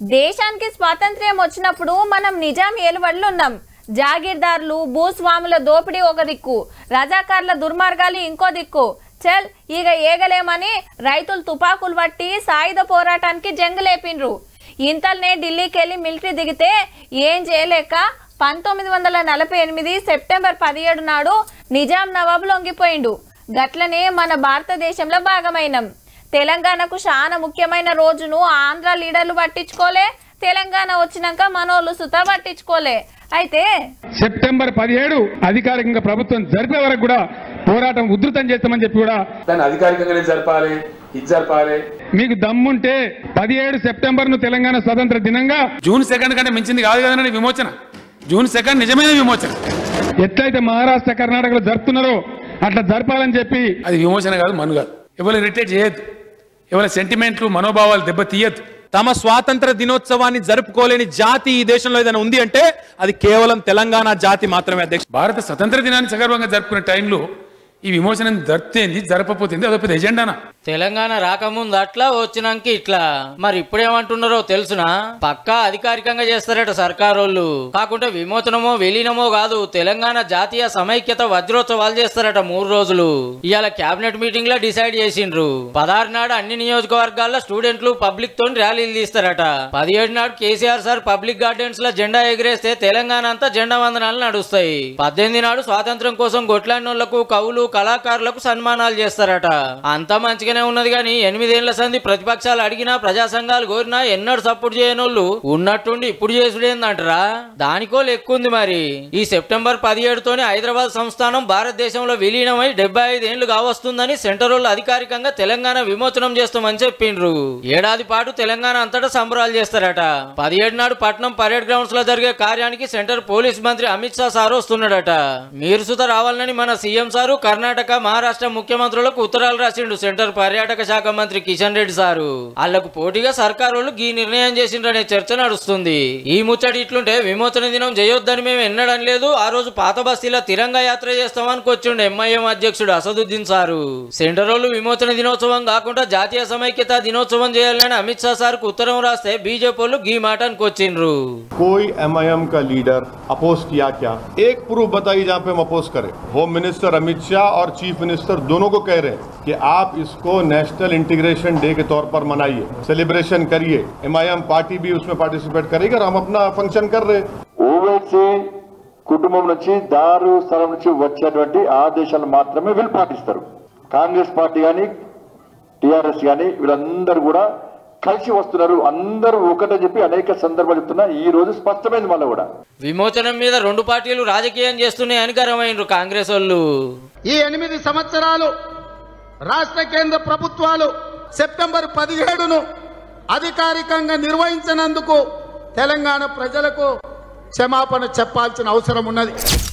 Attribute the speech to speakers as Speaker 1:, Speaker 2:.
Speaker 1: దేశానికి స్వాతంత్ర్యం వచ్చినప్పుడు మనం నిజాం ఏలుబడిలో ఉన్నాం. జాగీర్దారులు భూస్వాముల దోపిడీ ఒక దిక్కు, రజాకార్ల దుర్మార్గాలు ఇంకో దిక్కు. చల్ ఇక ఏగలేమని రైతులు తుపాకులు పట్టి సాయుధ పోరాటానికి జంగులేపిండ్రు. ఇంతల్నే ఢిల్లీకి వెళ్ళి మిలిటరీ దిగితే ఏం చేయలేక 1948 సెప్టెంబర్ 17 నాడు నిజాం నవాబు లొంగిపోయిండు. గట్లనే మన భారతదేశంలో భాగమైనం. తెలంగాణకు చాలా ముఖ్యమైన రోజును ఆంధ్ర లీడర్లు పట్టించుకోలే, తెలంగాణ వచ్చినాక మనోళ్ళు సుతా పట్టించుకోలే. అయితే
Speaker 2: సెప్టెంబర్ 17 అధికారికంగా ప్రభుత్వం జరిపే వరకు కూడా పోరాటం ఉధృతం చేస్తామని చెప్పి కూడా
Speaker 3: దాన్ని అధికారికంగానే జరపాలి, ఇది జరపాలి.
Speaker 2: మీకు దమ్ముంటే 17 సెప్టెంబర్ ను తెలంగాణ స్వతంత్ర దినంగా
Speaker 3: జూన్ 2 కంటే మించింది కాదు కదండి విమోచన. జూన్ 2 నిజమైన విమోచన.
Speaker 2: ఎట్లయితే మహారాష్ట్ర కర్ణాటకలో జరుపుతున్నారో అట్లా జరపాలని చెప్పి
Speaker 3: అది విమోచన కాదు, మను కాదు. ఎవరు రిటైర్ చేయొద్దు, ఎవరి సెంటిమెంట్లు మనోభావాలు దెబ్బతీయద్దు.
Speaker 4: తమ స్వాతంత్ర దినోత్సవాన్ని జరుపుకోలేని జాతి ఈ దేశంలో ఏదైనా ఉంది అంటే అది కేవలం తెలంగాణ జాతి మాత్రమే. అధ్యక్ష,
Speaker 3: భారత స్వతంత్ర దినాన్ని సగర్వంగా జరుపుకునే టైంలో ఈ విమోచన జరిపితేంది, జరపపోతుంది అదొక ఎజెండానా?
Speaker 5: తెలంగాణ రాకముందు అట్లా వచ్చినాక ఇట్లా. మరి ఇప్పుడేమంటున్నారో తెలుసునా? పక్కా అధికారికంగా చేస్తారట సర్కారోళ్ళు. కాకుంటే విమోచనమో విలీనమో కాదు, తెలంగాణ జాతీయ సమైక్యత వజ్రోత్సవాలు చేస్తారట 3 రోజులు. ఇవాళ కేబినెట్ మీటింగ్ లో డిసైడ్ చేసిండ్రు. 16 నాడు అన్ని నియోజకవర్గాల్లో స్టూడెంట్లు పబ్లిక్ తో ర్యాలీలు తీస్తారట. 17 నాడు కేసీఆర్ సార్ పబ్లిక్ గార్డెన్స్ లో జెండా ఎగిరేస్తే తెలంగాణ అంతా జెండా వందనాలు నడుస్తాయి. 18 నాడు స్వాతంత్రం కోసం కొట్లాడినోళ్లకు, కవులు, కళాకారులకు సన్మానాలు చేస్తారట. అంతా మంచిగానే ఉన్నది కానీ 8 ఏళ్ల సంధి ప్రతిపక్షాలు అడిగినా, ప్రజా సంఘాలు కోరినా ఎన్నడూ సపోర్ట్ చేయనోళ్ళు ఉన్నట్టుండి ఇప్పుడు చేసుడేందంటారా? దానికో లెక్కుంది. మరి ఈ సెప్టెంబర్ 17తోనే హైదరాబాద్ సంస్థానం భారతదేశంలో విలీనమై 75 ఏళ్లు కావస్తుందని సెంటర్ వాళ్ళు అధికారికంగా తెలంగాణ విమోచనం చేస్తామని చెప్పిండ్రు. ఏడాది పాటు తెలంగాణ అంతటా సంబరాలు చేస్తారట. 17 నాడు పట్నం పరేడ్ గ్రౌండ్స్ లో జరిగే కార్యానికి సెంటర్ పోలీస్ మంత్రి అమిత్ షా సార్ వస్తున్నాడట. మీరు సుత రావాలని మన సీఎం సారు కర్ణాటక, మహారాష్ట్ర ముఖ్యమంత్రులకు ఉత్తరాలు రాసిండు సెంటర్ పర్యాటక శాఖ మంత్రి కిషన్ రెడ్డి సారు. వాళ్లకు పోటీగా సర్కారు వాళ్ళు ఈ నిర్ణయం చేసిండ్రనే చర్చ నడుస్తుంది. ఈ ముచ్చటి ఇట్లుంటే విమోచన దినం చేయొద్దని మేము ఎన్నడం లేదు. ఆ రోజు పాత బస్తీలో తిరంగా యాత్ర చేస్తామని వచ్చిండు ఎంఐఎం అధ్యక్షుడు అసదుద్దీన్ సారు. సెంటర్ వాళ్ళు విమోచన దినోత్సవం కాకుండా జాతీయ సమైక్యత దినోత్సవం చేయాలని అమిత్ షా సార్ కు ఉత్తరం రాస్తే బీజేపీ వాళ్ళు ఈ మాట అనుకొచ్చిండ్రు.
Speaker 6: कोई एमआईएम का लीडर अपोज किया क्या? एक प्रूफ बताइए जहां पे हम अपोज करें। होम मिनिस्टर अमित शाह और चीफ मिनिस्टर दोनों को कह रहे हैं कि आप इसको नेशनल इंटीग्रेशन डे के तौर पर मनाइए, सेलिब्रेशन करिए। एमआईएम पार्टी भी उसमें पार्टिसिपेट करेगी और हम अपना फंक्शन कर रहे हैं।
Speaker 7: ఓవైసీ కుటుంబం నుంచి దారు స్థలం నుంచి వచ్చేటువంటి ఆదేశాలు మాత్రమే వీళ్ళు పాటిస్తారు. కాంగ్రెస్ పార్టీ కానీ టిఆర్ఎస్ కానీ వీళ్ళందరూ కూడా కలిసి వస్తున్నారు. అందరూ ఒకటే చెప్పి అనేక సందర్భాలు చెప్తున్నా. ఈ రోజు స్పష్టమైంది. మళ్ళీ కూడా
Speaker 5: విమోచనం మీద 2 పార్టీలు రాజకీయం చేస్తున్నాయని గర్వమైనరు కాంగ్రెస్ వాళ్ళు.
Speaker 8: ఈ 8 సంవత్సరాలు రాష్ట్ర కేంద్ర ప్రభుత్వాలు సెప్టెంబర్ 17ను అధికారికంగా నిర్వహించినందుకు తెలంగాణ ప్రజలకు క్షమాపణ చెప్పాల్సిన అవసరం ఉన్నది.